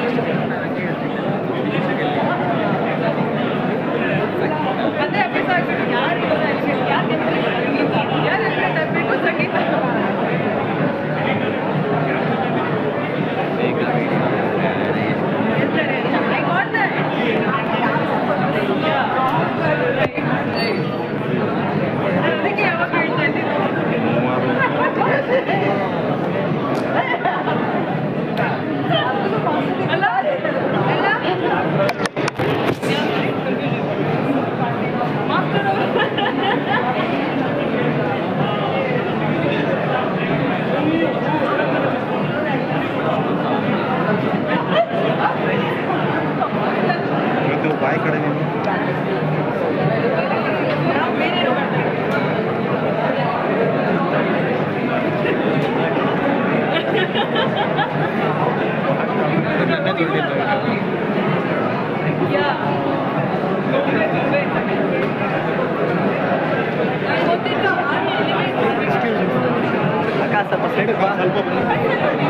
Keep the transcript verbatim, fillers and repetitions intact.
ಅದೇ ಅಭ್ಯಾಸ ಆಗ್ಬಿಟ್ಟು ಯಾರು ಯಾರು ಯಾರು ತರಬೇಕು ಸಂಗೀತ I got that. ಅದಕ್ಕೆ ಯಾವಾಗ ಹೇಳ್ತಾ ಇದ್ದೀನಿ ಅಲ್ಲ ಅಲ್ಲ ಮಾಸ್ಟರ್ ಬಾಯ್ ಕಡೆ ಅಕ್ಕ ಸ್ವಲ್ಪ ಸೈಡ್ ಸ್ವಲ್ಪ